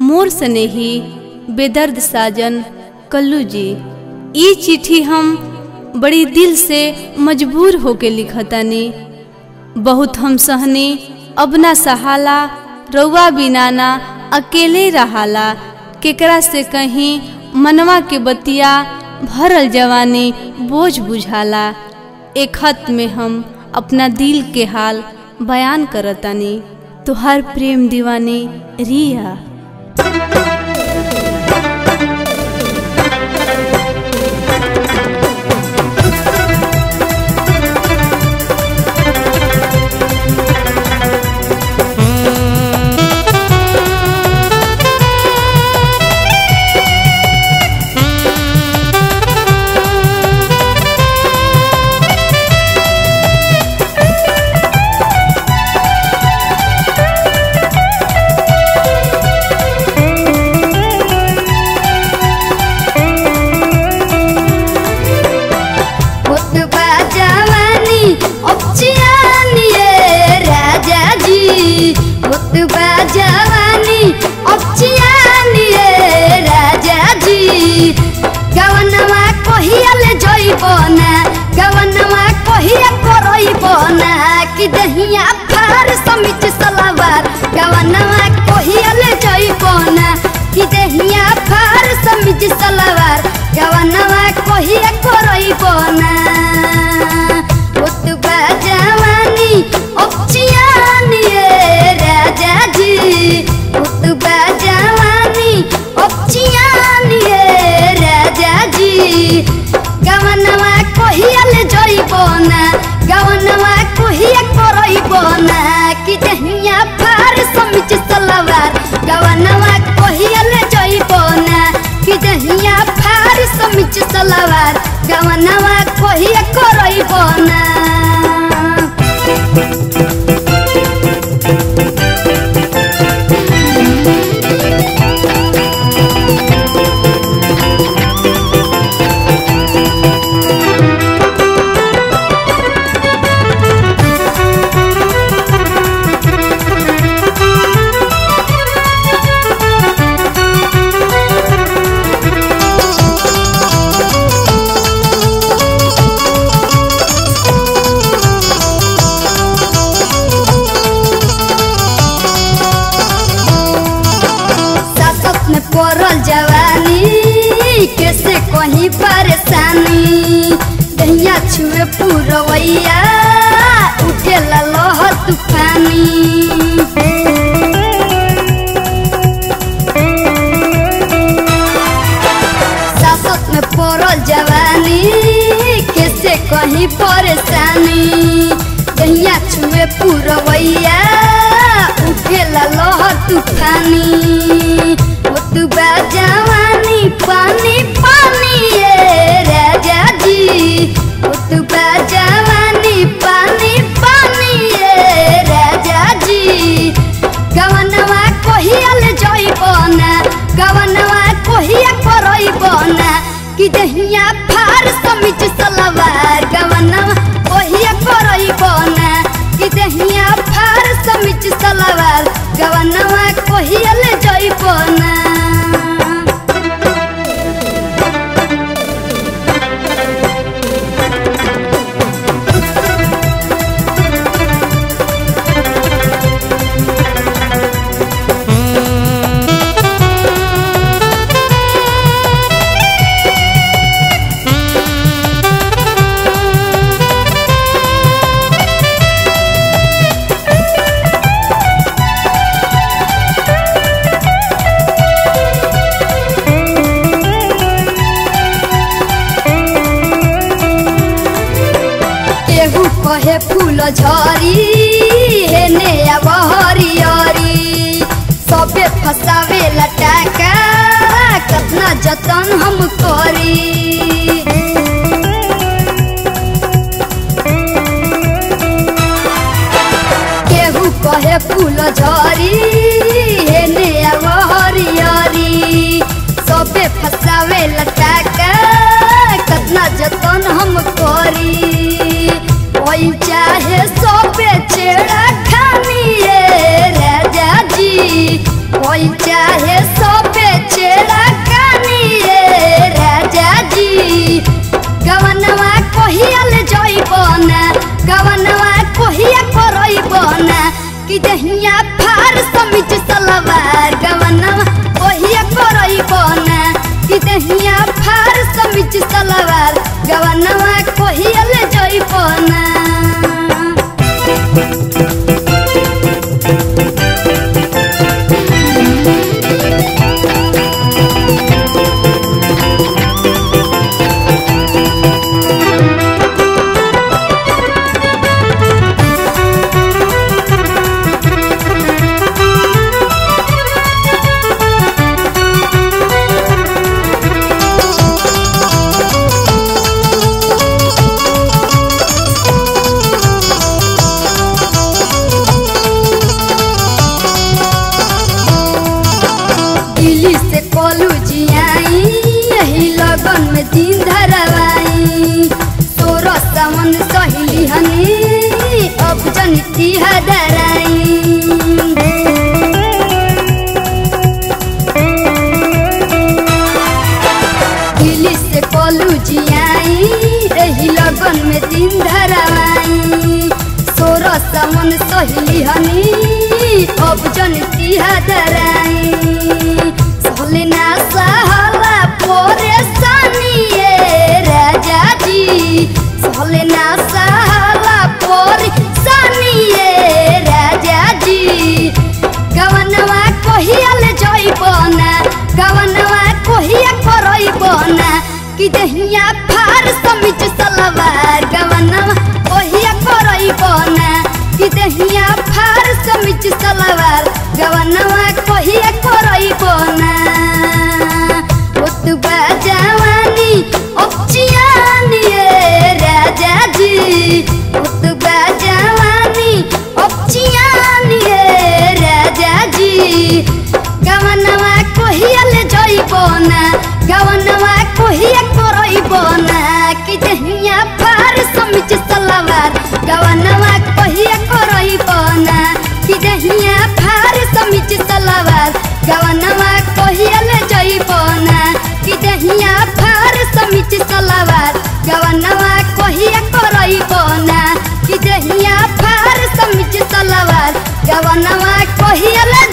मोर स्नेही बेदर्द साजन कल्लू जी। ई चिट्ठी हम बड़ी दिल से मजबूर होके लिखतानी। बहुत हम सहनी अब ना सहाला, रउआ बिनाना अकेले रहाला। केकरा से कहीं मनवा के बतिया, भरल जवानी बोझ बुझाला। एक खत में हम अपना दिल के हाल बयान करतानी। तुहार प्रेम दीवानी रिया। दहिया फार समिच सलावार गवनवा कोहियल जइबोना कि दहिया फार समिच सलावार गवनवा कोहिया करइबोना। ओतबा जवानी ओचियानी राजा जी, ओतबा जवानी ओचियानी राजा जी। गवनवा कोहियल जइबोना गवनवा कोहिया करइबोना कि दहिया फार समिच सलावार गवनवा कोहियल जइबोना कि दहिया फार समिच सलावार गवनवा कोहिया करइबोना। पड़ल जवानी कैसे कहीं परेशानी, दहिया छुए पुरवैया उठेला लहर तूफानी। सासत में पड़ल जवानी कैसे कहीं परेशानी, दहिया छुए पुरवैया उठेला लहर तूफानी। ओतबा जवानी पानी पानी ये राजा जी, ओतबा जवानी पानी पानी ये राजा जी। गवनवा कोहियल जइबोना गवनवा कोहिया करइबोना कि दहिया फार समिच सलावार गवनवा कोहिया करइबोना कि दहिया फार समिच सलावार गवनवा कोहियल जइबोना। कहे फूल झरी हेने अब हरियरी, सबे फसावे लटाका कतना जतन हम करी। केहू कहे फूल झरी हेने अब हरियरी, सबे फसावे लटाका कतना जतन हम करी। कोई चाहे सोपे छेड़ा खानी है राजा जी, कोई चाहे अब जनिती हदराई दिल्ली से कोलू जियाई एही लगन में दिन धराई सोरा समन सहेली हनी अब जनिती हदराई सहले ना सहला परेशानी राजा जी सहले ना सहला परेशानी राजा जी गवनवा कहियल जइबना गवनवा कहिया करइबना कि दहिया फार समिच सलवार गवनवा कहिया करइबना कि दहिया फार समिच सलवार गवनवा कहिया करइबना ओतबा जवानी अपचियानी राजा जी ओतबा जवानी अपचियानी राजा जी गवनवा कहियल जइबना गवनवा कहिया करइबना कि दहिया फार समिच सलवार गवनवा कहिया करइबना कि दहिया फार समिच सलवार गवनवा कहियल जइबना कि दहिया फार समिच सलवार गवनवा कहिया करइबना कि दहिया फार समिच सलवार गवनवा कहियल